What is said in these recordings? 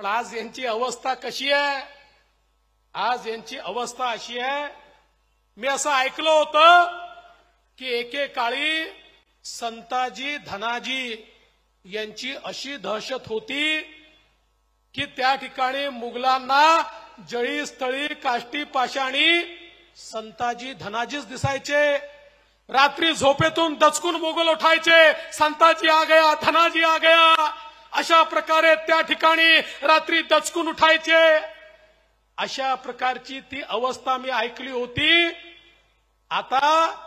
पण आज यांची अवस्था कशी आहे? आज यांची अवस्था अशी आहे, मी असं ऐकलं होतं की एकेकाळी संताजी धनाजी यांची अशी दहशत होती की त्या ठिकाणी मुघलांना जळी स्थळी काष्टी पाषाणी संताजी धनाजीच दिसायचे। रात्री झोपेतून दचकून मुघल उठायचे, संताजी आ गया, धनाजी आ गया, अशा प्रकारे त्या ठिकाणी रात्री दचकून उठायचे। अशा प्रकारची ती अवस्था मी ऐकली होती। आता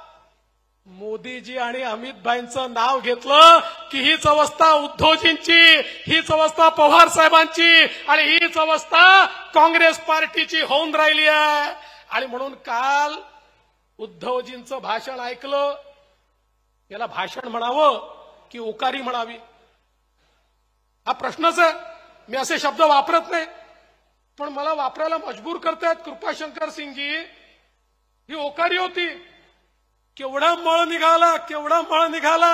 मोदीजी आणि अमित भाईंचं नाव घेतलं की हीच अवस्था उद्धवजींची, हीच अवस्था पवार साहेबांची आणि हीच अवस्था काँग्रेस पार्टीची होऊन राहिली आहे। आणि म्हणून काल उद्धवजींचं भाषण ऐकलं। याला भाषण म्हणावं की उकारी म्हणावी हा प्रश्नच आहे। मी असे शब्द वापरत नाही, पण मला वापरायला मजबूर करतायत कृपाशंकर सिंगजी। ही ओकारी होती। केवढा मळ निघाला, केवढा मळ निघाला।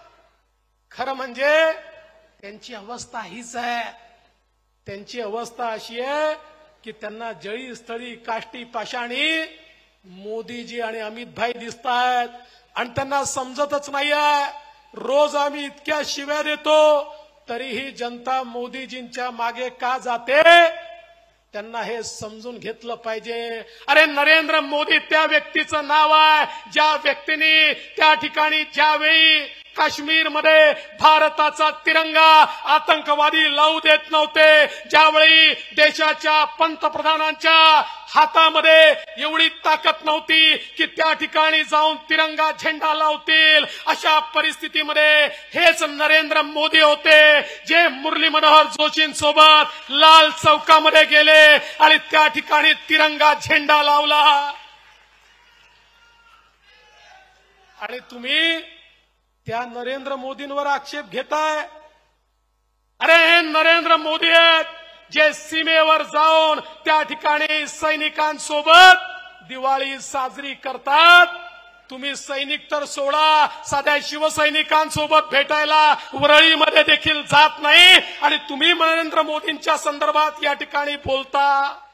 खरं म्हणजे त्यांची अवस्था हीच आहे। त्यांची अवस्था अशी आहे की त्यांना जळी स्थळी काष्टी पाषाणी मोदीजी आणि अमित भाई दिसतायत आणि त्यांना समजतच नाहीये। रोज आम्ही इतक्या शिव्या देतो तरीही जनता मोदीजींच्या मागे का जाते, त्यांना हे समजून घेतलं पाहिजे। अरे नरेंद्र मोदी त्या व्यक्तीचं नाव आहे ज्या व्यक्तीने त्या ठिकाणी ज्यावेळी काश्मीरमध्ये भारताचा तिरंगा आतंकवादी लावू देत नव्हते, ज्यावेळी देशाच्या पंतप्रधानांच्या हातामध्ये एवढी ताकद नव्हती की त्या ठिकाणी जाऊन तिरंगा झेंडा लावतील, अशा परिस्थितीमध्ये हेच नरेंद्र मोदी होते जे मुरली मनोहर जोशींसोबत लाल चौकामध्ये गेले आणि त्या ठिकाणी तिरंगा झेंडा लावला। आणि तुम्ही त्या नरेंद्र मोदींवर आक्षेप घेताय। अरे हे नरेंद्र मोदी आहेत जे सीमेवर जाऊन त्या ठिकाणी सैनिकांसोबत दिवाळी साजरी करतात। तुम्ही सैनिक तर सोडा, साध्या शिवसैनिकांसोबत भेटायला वरळीमध्ये देखील जात नाही आणि तुम्ही नरेंद्र मोदींच्या संदर्भात या ठिकाणी बोलता।